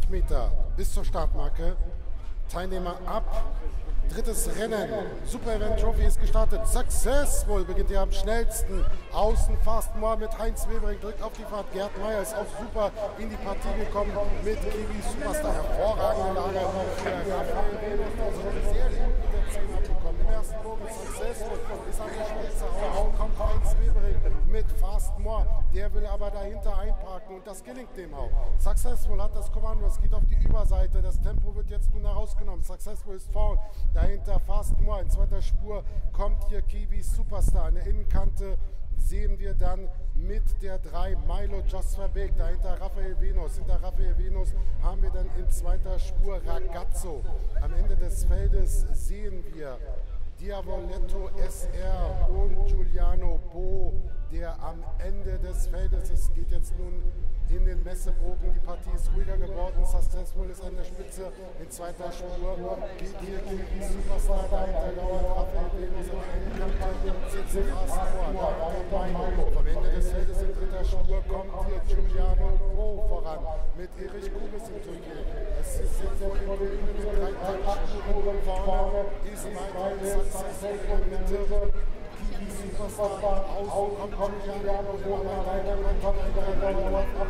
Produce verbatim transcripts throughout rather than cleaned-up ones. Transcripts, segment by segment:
achtzig Meter bis zur Startmarke. Teilnehmer ab. Drittes Rennen. Super Event Trophy ist gestartet. Successful beginnt hier am schnellsten. Außen Fast More mit Heinz Webering drückt auf die Fahrt. Gerd Meyer ist auch super in die Partie gekommen mit Kiwi Superstar. Hervorragende Lage für Raphael Venus. Sehr gut mit der zehn abgekommen. Im ersten Bogen Successful ist an der Spitze. Auch kommt Heinz Webering mit Fast More. Der will aber dahinter einparken und das gelingt dem auch. Successful hat das Kommando. Es geht auf die Überseite. Das Tempo wird jetzt nun herausgenommen. Successful ist vorn. Dahinter Fast More, in zweiter Spur kommt hier Kiwi Superstar. An der Innenkante sehen wir dann mit der drei Milo Josfer Beek, dahinter Raphael Venus. Hinter Raphael Venus haben wir dann in zweiter Spur Ragazzo. Am Ende des Feldes sehen wir Diavoletto S R und Giuliano Bo, der am Ende des Feldes, es geht jetzt nun in den Messebogen, die Partie ist ruhiger geworden, Successful ist an der Spitze, in zweiter Spur geht hier Kiwi Superstar, dahinter lauert Raphael Venus, an der Innenkante sitzt Fast More, dahinter am Ende des Feldes in dritter Spur kommt hier Giuliano Bo voran, mit Erich Kubis im Turnier. Es ist jetzt vor dem Bild mit drei Taktspuren vorne, ist weiterhin Successful in der Mitte. Kiwi Superstar, außen kommt Giuliano, immer weiter, man kommt in der Dauer ab,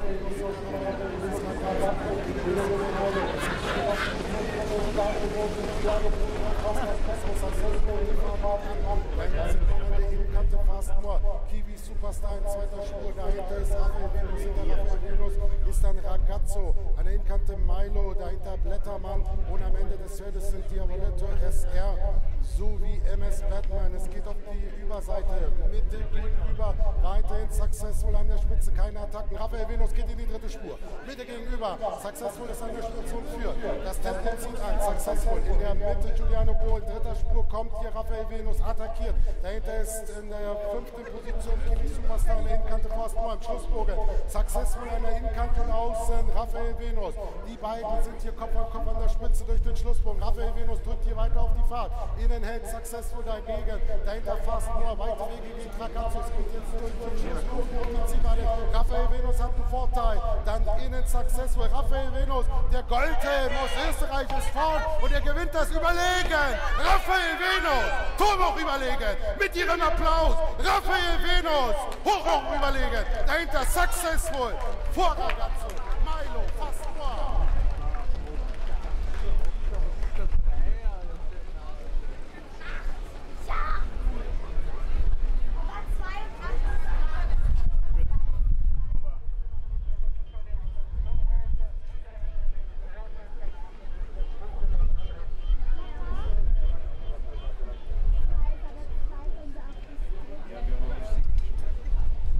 Innenkante Fast More, Kiwi Superstar in zweiter Spur, dahinter ist Raphael Venus, hinter Raphael Venus ist dann Ragazzo, an der Innenkante Milo, dahinter Blättermann und am Ende des Feldes sind Diavoletto S R sowie M S Batman. Es geht auf die Überseite, Mitte gegenüber, weiterhin Successful an der Spitze, keine Attacken. Raphael Venus geht in die dritte Spur, Mitte gegenüber, Successful ist an der Spitze und führt. Das Tempo zieht an, Successful in der Mitte, Giuliano Bo, in dritter Spur kommt hier Raphael Venus, attackiert. Dahinter ist in der fünften Position Kiwi Superstar, an der Innenkante Fast More im Schlussbogen. Successful an der Innenkante und außen Raphael Venus. Die beiden sind hier Kopf an Kopf an der Spitze durch den Schlussbogen. Raphael Venus drückt hier weiter auf die Fahrt. Innen hält Successful dagegen. Dahinter Fast More, weite Wege geht Ragazzo. Es geht jetzt durch den Schlussbogen und die Zielgerade. Raphael Venus hat einen Vorteil. Dann innen Successful. Raphael Venus, der Goldhelm aus Österreich ist vorn und er gewinnt das Überlegen. Raphael Venus, Turmhoch überlegen. Mit ihrem Applaus. Raphael Venus, hoch hoch überlegen. Dahinter Successful. Vor Ragazzo.